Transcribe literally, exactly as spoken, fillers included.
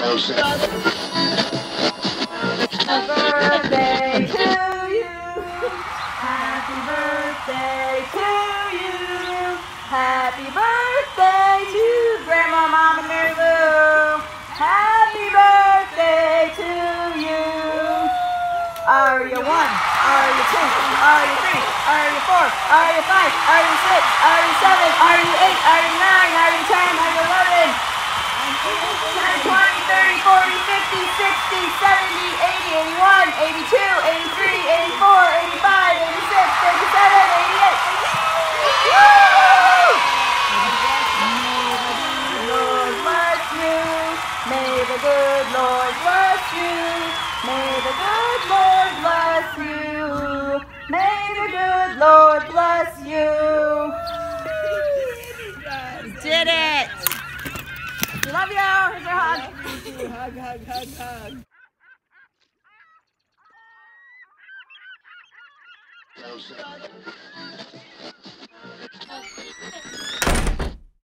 birthday to you. Happy birthday to you. Happy birthday to Grandma, Mama, Mary Lou. Happy birthday to you. Are you one? Are you two? Are you three? Are you four? Are you five? Are you six? Are you seven? Are you eight? Are you nine? Are you ten? Are you eleven? ten, twenty, thirty, forty, fifty, sixty, seventy, eighty, eighty-one, eighty-two, eighty-three, eighty-four, eighty-five, eighty-six, eighty-seven, eighty-eight. Woo! May the good Lord bless you. May the good Lord bless you. May the good Lord bless you. Did it! We love you. Here's our hug. Hug, hug, hug, hug.